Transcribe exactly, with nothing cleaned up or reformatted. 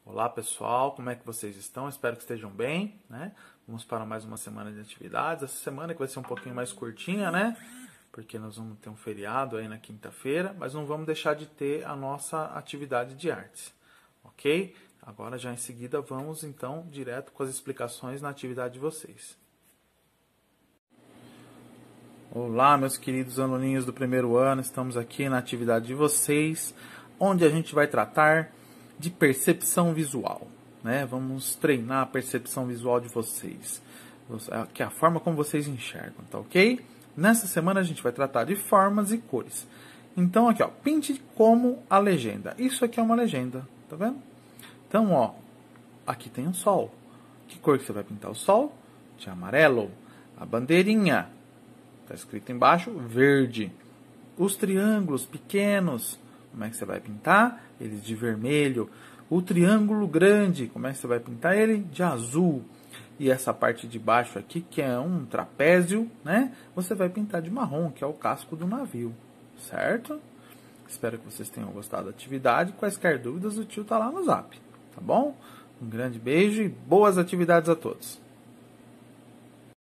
Olá pessoal, como é que vocês estão? Espero que estejam bem, né? Vamos para mais uma semana de atividades. Essa semana que vai ser um pouquinho mais curtinha, né? Porque nós vamos ter um feriado aí na quinta-feira, mas não vamos deixar de ter a nossa atividade de artes, ok? Agora já em seguida vamos então direto com as explicações na atividade de vocês. Olá meus queridos aluninhos do primeiro ano, estamos aqui na atividade de vocês, onde a gente vai tratar de percepção visual, né? Vamos treinar a percepção visual de vocês, que é a forma como vocês enxergam, tá ok? Nessa semana a gente vai tratar de formas e cores. Então aqui, ó, pinte como a legenda. Isso aqui é uma legenda, tá vendo? Então, ó, aqui tem um sol. Que cor que você vai pintar o sol? De amarelo. A bandeirinha, tá escrito embaixo, verde. Os triângulos pequenos, como é que você vai pintar? Eles de vermelho. O triângulo grande, como é que você vai pintar ele? De azul. E essa parte de baixo aqui, que é um trapézio, né? Você vai pintar de marrom, que é o casco do navio. Certo? Espero que vocês tenham gostado da atividade. Quaisquer dúvidas, o tio tá lá no zap. Tá bom? Um grande beijo e boas atividades a todos.